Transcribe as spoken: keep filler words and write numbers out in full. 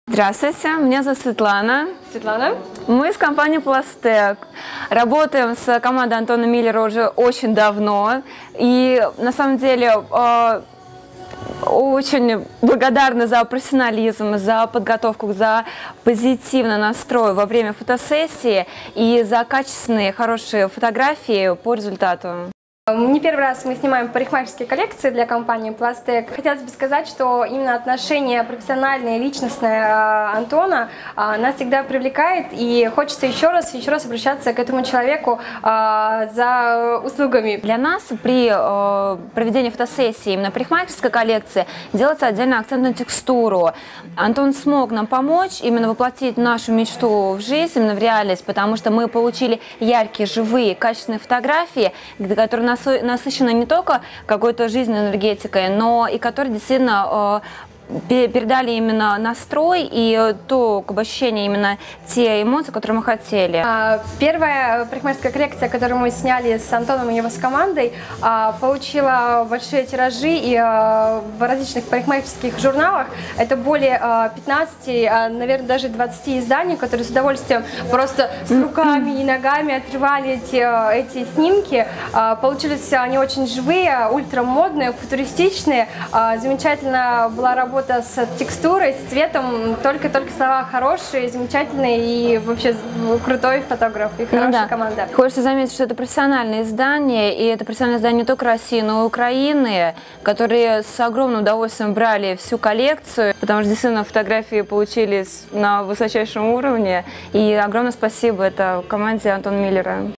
Здравствуйте, меня зовут Светлана. Светлана. Мы из компании Пластек. Работаем с командой Антона Миллера уже очень давно. И на самом деле э, очень благодарны за профессионализм, за подготовку, за позитивный настрой во время фотосессии и за качественные, хорошие фотографии по результату. Не первый раз мы снимаем парикмахерские коллекции для компании Пластек. Хотелось бы сказать, что именно отношение профессиональное и личностное Антона нас всегда привлекает, и хочется еще раз, еще раз обращаться к этому человеку за услугами. Для нас при э, проведении фотосессии именно парикмахерской коллекции делается отдельный акцент на текстуру. Антон смог нам помочь именно воплотить нашу мечту в жизнь, именно в реальность, потому что мы получили яркие, живые, качественные фотографии, которые нас насыщена не только какой-то жизненной энергетикой, но и которые действительно э, передали именно настрой и то как бы, ощущение, именно те эмоции, которые мы хотели. Первая парикмахерская коллекция, которую мы сняли с Антоном и его с командой, получила большие тиражи и в различных парикмахерских журналах. Это более пятнадцати, наверное, даже двадцати изданий, которые с удовольствием просто с руками и ногами отрывали эти, эти снимки. Получились они очень живые, ультрамодные, футуристичные. Замечательно была работа с текстурой, с цветом, только-только слова хорошие, замечательные и вообще крутой фотограф и хорошая ну, да. команда. Хочется заметить, что это профессиональное издание, и это профессиональное издание не только России, но и Украины, которые с огромным удовольствием брали всю коллекцию, потому что действительно фотографии получились на высочайшем уровне, и огромное спасибо это команде Антона Миллера.